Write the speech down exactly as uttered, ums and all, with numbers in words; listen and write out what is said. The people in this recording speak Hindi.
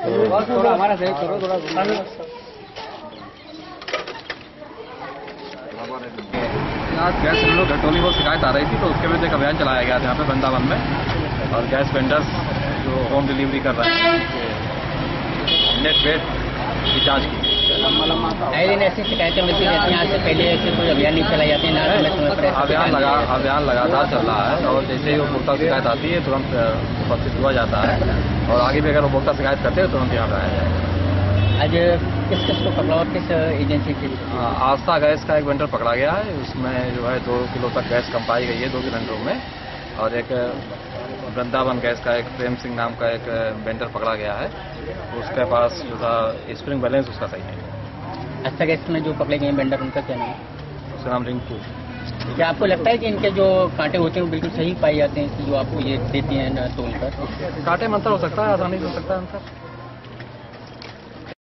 थोड़ा हमारा सहयोग करो थोड़ा। आज गैस सिलेंडर घटोली को शिकायत आ रही थी, तो उसके वजह एक अभियान चलाया गया था यहाँ पे वृंदावन में, और गैस वेंडर्स जो होम डिलीवरी कर रहे हैं नेट वेट की जाँच की। आए दिन ऐसी शिकायतें मिलती रहती हैं, आज से पहले ऐसे कोई अभियान नहीं चलाई जाती है ना? अभियान लगा अभियान लगातार चल रहा है, और जैसे ही उपभोक्ता शिकायत आती है तुरंत उपस्थित हुआ जाता है, और आगे भी अगर उपभोक्ता शिकायत करते हैं तुरंत यहाँ पर आया जाए। आज किस किस को पकड़ा और किस एजेंसी से? आस्था गैस का एक वेंडर पकड़ा गया है, उसमें जो है दो किलो तक गैस कम पाई गई है दो सिलेंडरों में, और एक वृंदावन गैस का एक प्रेम सिंह नाम का एक वेंडर पकड़ा गया है, उसके पास जो था स्प्रिंग बैलेंस उसका सही नहीं है। आस्था गैस में जो पकड़े गए वेंडर उनका क्या नाम है? उसका नाम रिंकू। क्या आपको लगता है कि इनके जो कांटे होते हैं वो बिल्कुल सही पाए जाते हैं कि जो आपको ये देती हैं तोल कर? कांटे में अंतर हो सकता है, आसानी से हो सकता है अंतर।